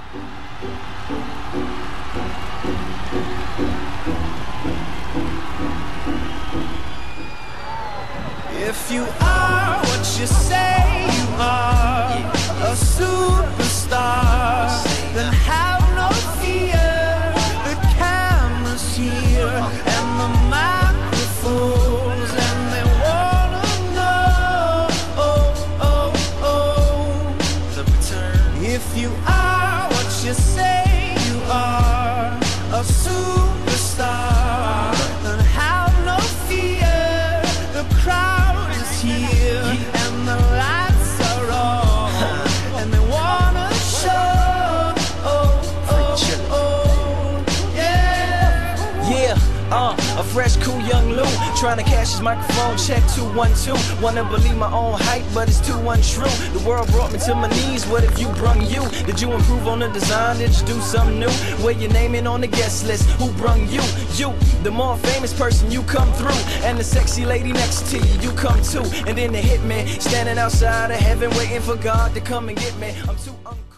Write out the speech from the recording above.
If you are what you say you are, a superstar, then have no fear. The camera's here and the microphones, and they wanna know, the return. If you are what you say you are, a superstar, then have no fear. The crowd is here and the lights are on, and they wanna show, yeah. A fresh, cool young Lou, trying to cash his microphone check 212. Wanna believe my own hype, but it's too untrue. The world brought me to my knees, what if you brung you? Did you improve on the design, did you do something new? Where your name in on the guest list, who brung you? You, the more famous person, you come through. And the sexy lady next to you, you come too. And then the hitman, standing outside of heaven, waiting for God to come and get me. I'm too